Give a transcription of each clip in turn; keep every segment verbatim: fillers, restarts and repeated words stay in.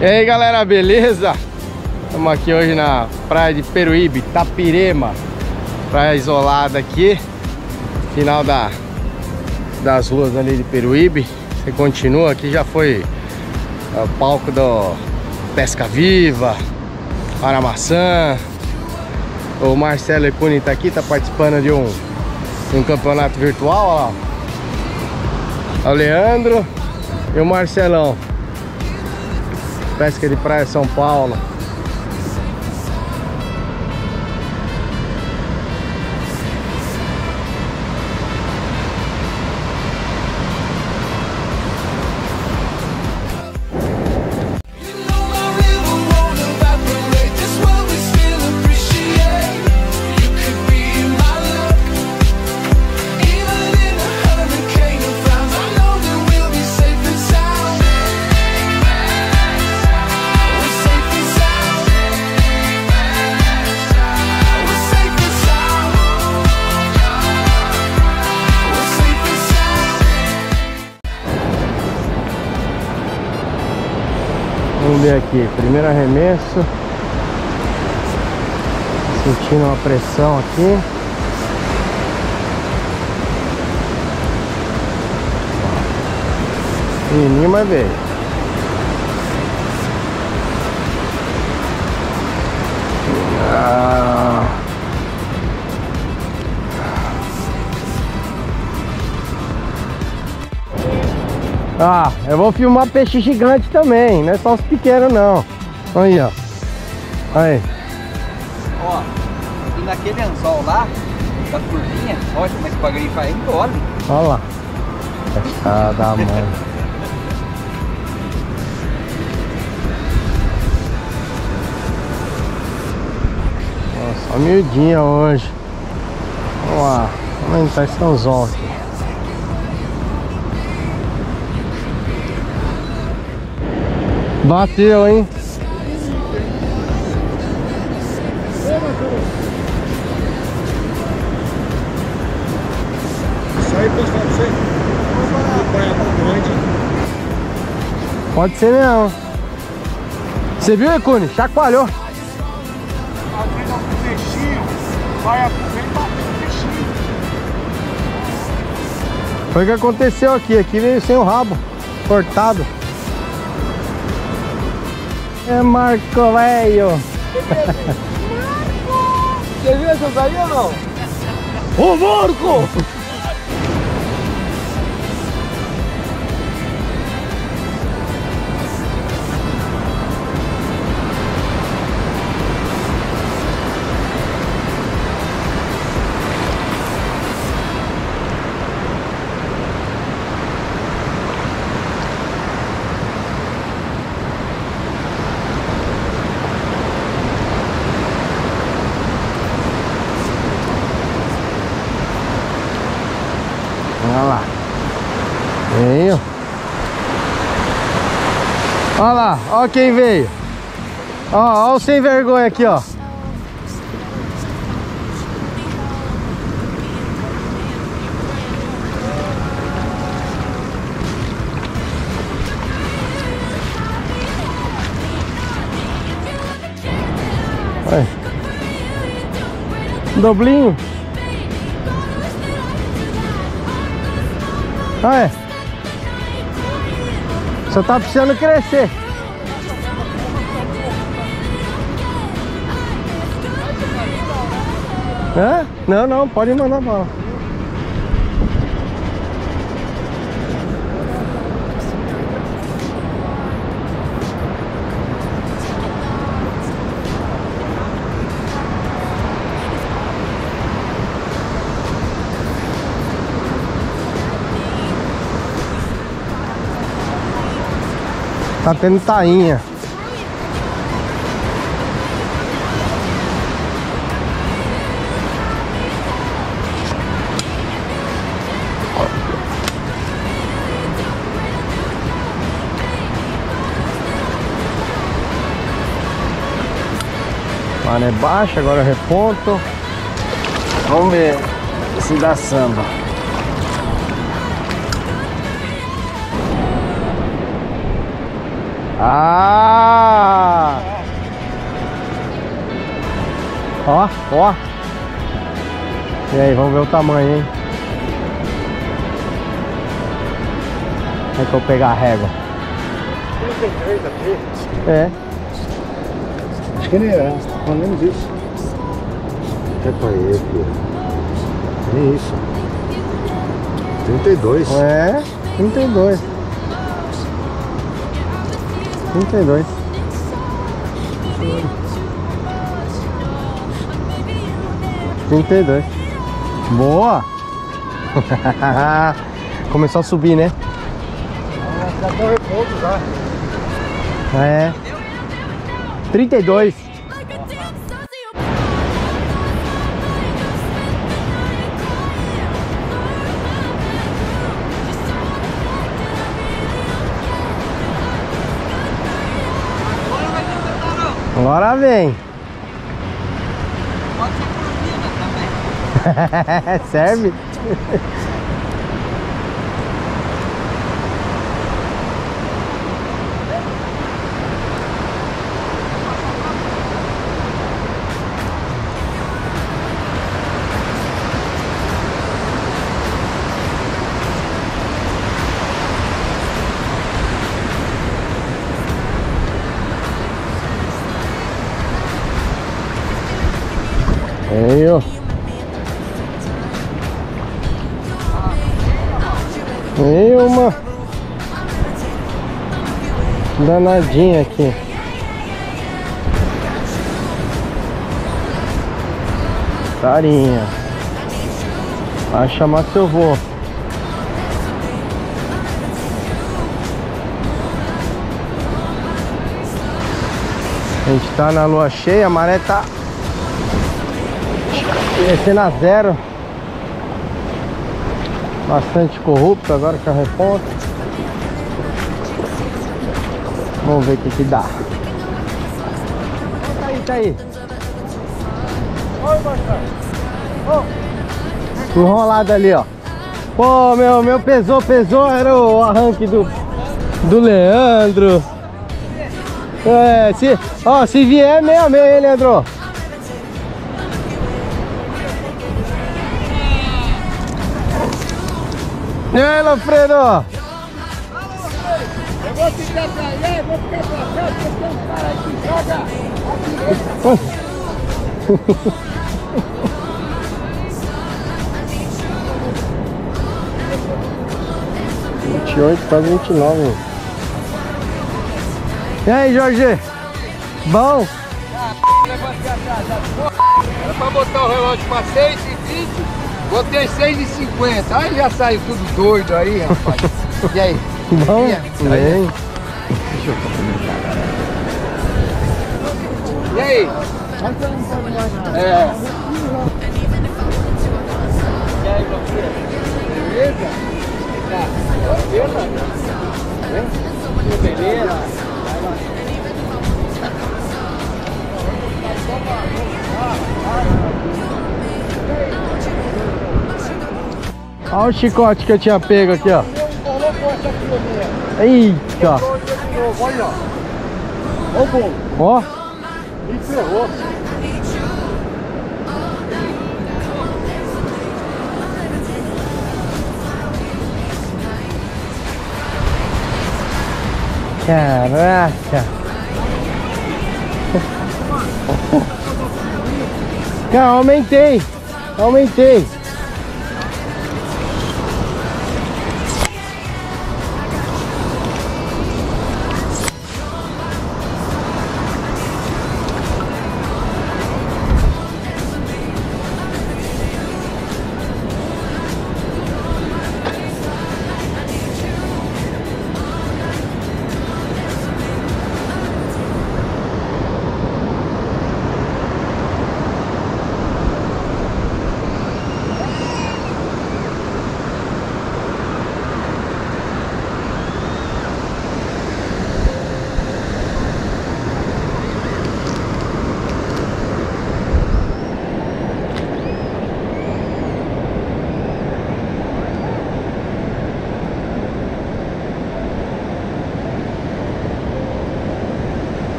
E aí galera, beleza? Estamos aqui hoje na praia de Peruíbe, Itapirema. Praia isolada aqui. Final da, das ruas ali de Peruíbe. Você continua, aqui já foi o palco do Pesca Viva, Aramaçã. O Marcelo Ecuni tá aqui, tá participando de um, de um campeonato virtual, ó lá. O Leandro e o Marcelão. Pesca de Praia São Paulo. Vamos ver aqui, primeiro arremesso. Sentindo uma pressão aqui. Menino, mas veio. Ah. Ah, eu vou filmar peixe gigante também, não é só os pequenos não. Aí, ó. Aí. Ó, e naquele anzol lá, da curvinha, olha como é que o bagulho vai engole. Olha lá. Ah, da mãe. Nossa, miudinha hoje. Vamos lá. Vamos aumentar esse anzol aqui. Bateu, hein? Só aí postar pra você. Pode ser mesmo. Você viu, Ecuni? Chacoalhou. Alguém dá um peixinho, vai vem bater o peixinho. Foi o que aconteceu aqui. Aqui veio sem o rabo cortado. É Marco, velho. Você viu essas aí ou não? Ô, Marco! Olha lá. Veio. Olha lá, olha quem veio. Ó, olha o sem vergonha aqui, ó. Olha. Doblinho. Ah, é. Só tá precisando crescer. Hã? Não, não, pode mandar bala. Tá tendo tainha. Maré baixa, agora reponto. Vamos ver se dá samba. Ah! Ó, ó. E aí, vamos ver o tamanho, hein? Como é que eu vou pegar a régua? trinta e três aqui. É. Acho que ele é, pelo menos isso. É pra ele, filho. É isso. trinta e dois. É, trinta e dois. trinta e dois. trinta e dois. Boa! Começou a subir, né? Já deu repouso já. É. trinta e dois. Agora vem. Pode ser turbina também. Serve? Aí, ó. Aí uma danadinha aqui. Carinha. Vai chamar seu vô. A gente tá na lua cheia, a maré tá descendo a zero. Bastante corrupto agora que a reponta. Vamos ver o que que dá. Tá aí, tá aí. Oi, Marcelo. Oh. Enrolado ali, ó. Pô, meu, meu pesou, pesou. Era o arranque do, do Leandro. É, se, ó, se vier, meia meia, hein, Leandro? E aí, Alfredo? Eu vou ficar pra lá, eu vou ficar pra cá, porque tem um cara que joga a direita. vinte e oito, quase vinte e nove. E aí, Jorge? Bom? Era pra botar o relógio pra seis e vinte, botei seis e cinquenta. Aí já saiu tudo doido aí, rapaz. E aí? Bom? E aí? Bem. Deixa eu comentar. E aí? É. E aí, meu filho? Beleza? Tá. Beleza? Hein? Beleza? Olha o chicote que eu tinha pego aqui, ó. Eita! Olha, ó. Ó o bolo. Ó. Me ferrou. Caraca! Cara, aumentei! Aumentei!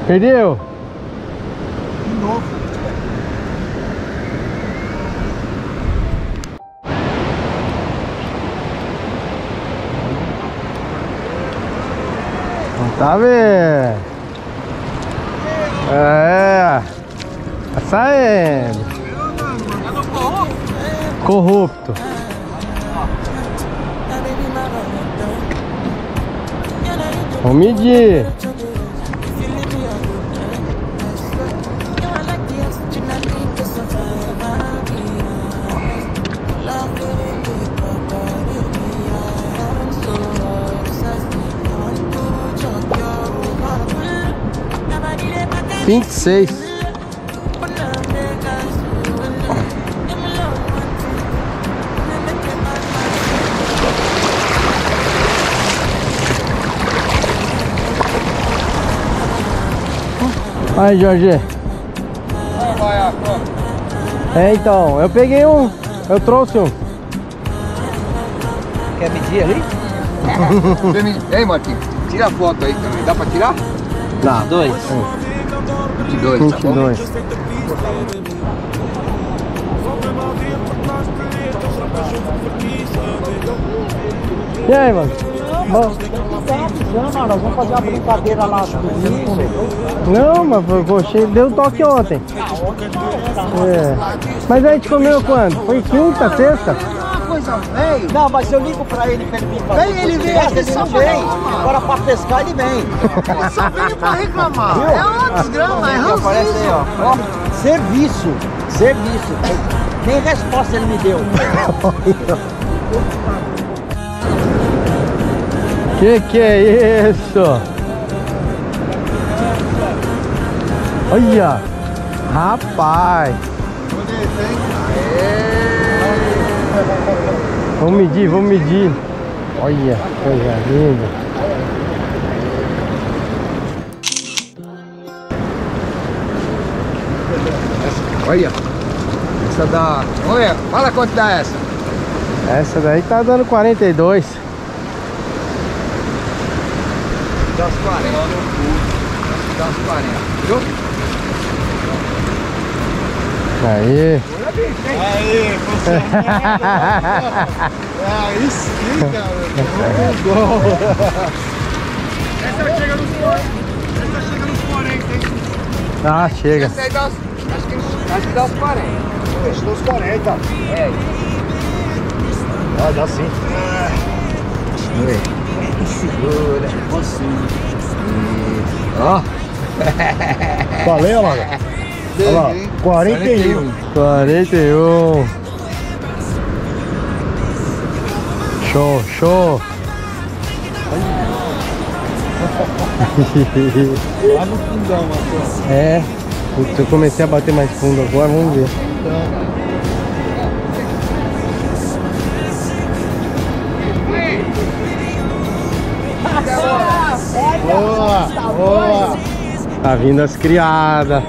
Perdeu? De novo. Não tá vendo? É. Tá saindo. Corrupto. Vamos medir. vinte e seis. Aí, Jorge. É, então, eu peguei um. Eu trouxe um. Quer medir ali? Ei, Marquinhos, tira a foto aí também. Dá pra tirar? Dá. Dois. vinte e dois, tá bom? vinte e dois. E aí, mano? Bom. Nós vamos fazer uma brincadeira lá do Não, mas você deu toque ontem. É. Mas a gente comeu quando? Foi quinta, sexta? coisa velho. Não, mas eu ligo pra ele pra ele vir fazer. Vem, ele vem, ele só vem. Agora pra pescar ele vem. Ele só veio pra reclamar. Viu? É uma desgrama, é ranzinho. Ó, ó, serviço, serviço. Nem resposta ele me deu. Que que é isso? Olha, rapaz. Vamos medir, vamos medir. Olha, coisa linda. Olha, essa dá... Olha, fala quanto dá essa. Essa daí tá dando quarenta e dois. Dá uns quarenta. Dá uns quarenta, viu? Aí. Aí, aí sim, cara. Muito bom. Essa chega nos quarenta. Essa chega nos quarenta, hein? Ah, chega. Essa aí dá uns... Acho que, acho que dá uns quarenta. Deixa nos quarenta. É. Ah, dá sim. Segura. Ó. Valeu, mano. Olha lá, quarenta e um. quarenta e um. Show, show. Lá no fundão, Marcos. É. Putz, eu comecei a bater mais fundo agora, vamos ver. Boa, boa. Tá vindo as criadas.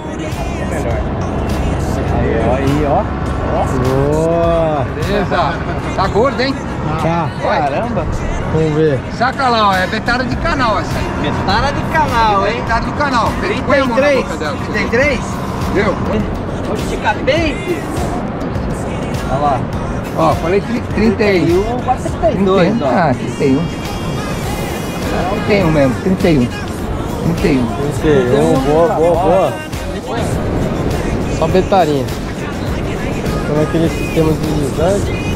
Aí, ó, aí, ó. Boa. Beleza. Tá gordo, hein? Tá, Caramba. vamos ver. Saca lá, ó. É betada de canal essa aí. Metade de canal, hein? Betada do canal. Põe a mão na boca dela. Tem três? Viu? Onde fica bem, filho? Olha lá. Ó, falei trinta e um. quase trinta e dois, ó. Ah, trinta e um. trinta e um mesmo, trinta e um. trinta e um. trinta e um, boa, boa, boa. Só betarinha. Então aquele sistema deslizante.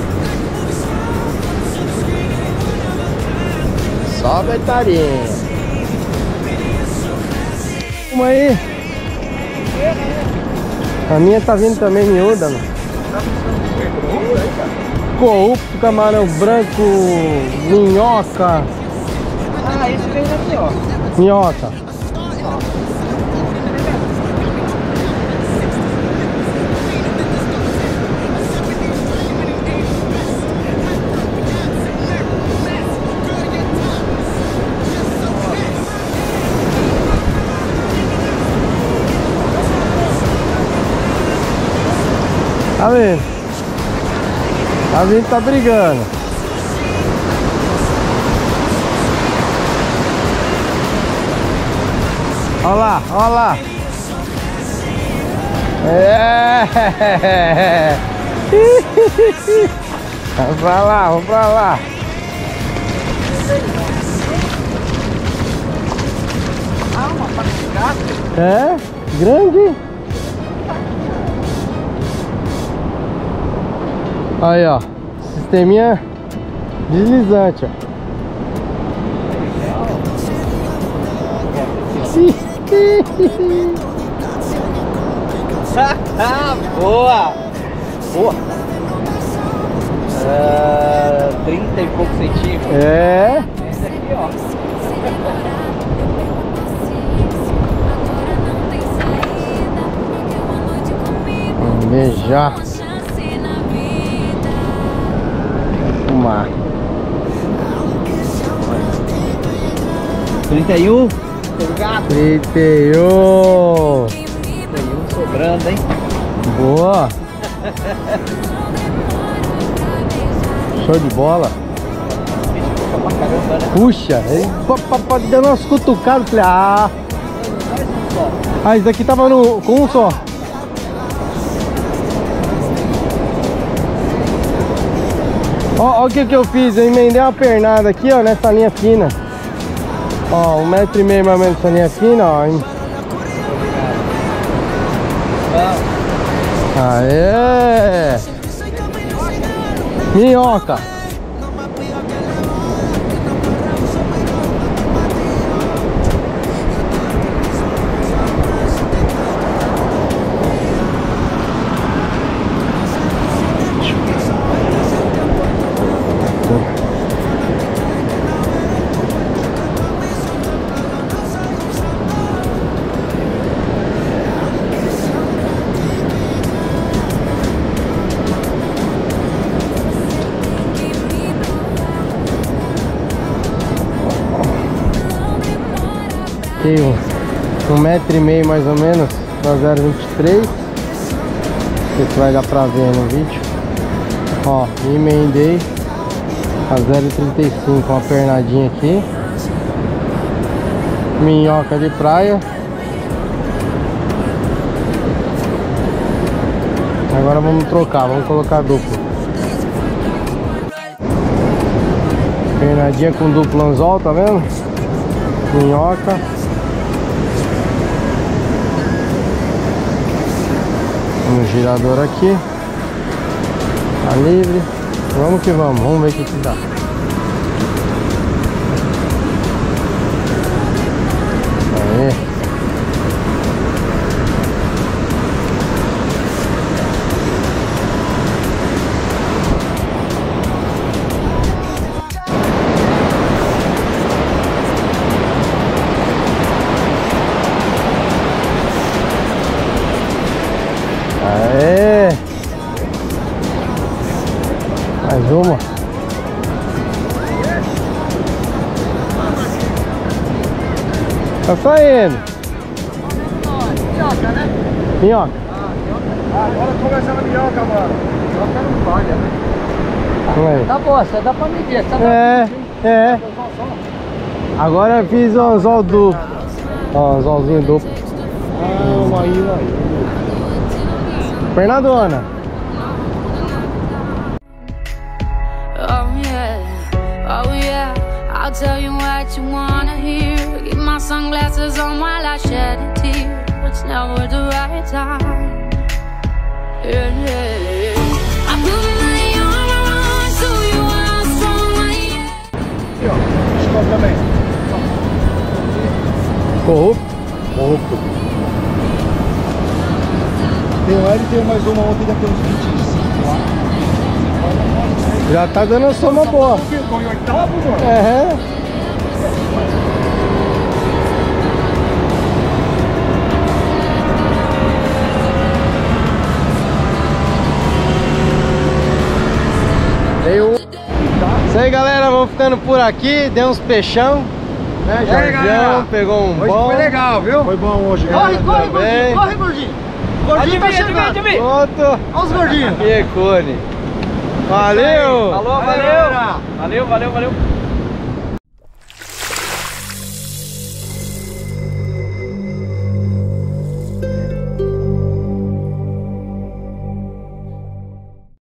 Só betarinha. Uma aí. A minha tá vindo também miúda, mano. Corrupto, camarão branco, minhoca. Ah, esse veio aqui, ó. Minhoca. Tá vendo? Tá vendo, tá brigando. Olha lá, olha lá. É. Vamos pra lá, vamos pra lá. Ah, uma parecida. É, grande. Aí, ó. Sisteminha deslizante, ó. Boa! Boa! Uh, trinta e poucos centímetros. É. Esse aqui, ó. Vamos beijar. Fumar. trinta e um. Gato. trinta e um. trinta e um sobrando, hein? Boa. Show de bola. Puxa, ele pode dando umas cutucadas. Falei, ah. Ah, isso daqui tava no, com um só. Ó, ó o que que eu fiz. Eu emendei uma pernada aqui, ó, nessa linha fina. Ó, um metro e meio mais ou menos nessa linha fina, ó. Aê! Minhoca! Tem um, um metro e meio mais ou menos da zero vinte e três. Não sei se vai dar pra ver no vídeo. Ó, emendei a zero trinta e cinco, uma pernadinha aqui. Minhoca de praia. Agora vamos trocar, vamos colocar duplo. Pernadinha com duplo anzol, tá vendo? Minhoca. Um girador aqui. Tá livre. Vamos que vamos, vamos ver o que que dá. Aí. Aê! Mais uma. Tá saindo. Minhoca, né? Minhoca. Ah, agora começando a minhoca, mano. Minhoca não falha, né? Aí. Tá boa, você dá pra medir. Tá É, é. Agora eu fiz o anzol duplo. Ó, anzolzinho duplo. Ah, aí, aí. Pernadona. Oh yeah, oh yeah, I'll tell you what you wanna hear. Keep my sunglasses on while I shed a tear. It's never the right time. Yeah, yeah, yeah. I put my arm around so you are strong. Aqui, ó. Escola também. Corrupto. Corrupto. Tem um L e tem mais uma ontem, deve ter uns vinte e cinco lá. Já tá dando uma soma boa. Ficou em oitavo, mano? É. Deu. Isso aí, galera, vamos ficando por aqui. Deu uns peixão, né? Jorjão pegou um hoje bom. Foi legal, viu? Foi bom hoje, Corre, galera. corre, também. gordinho, corre, gordinho. Gordinho tá chegando. Outro. Olha os gordinhos. Que cone. Valeu! Falou, valeu. Valeu, valeu, valeu.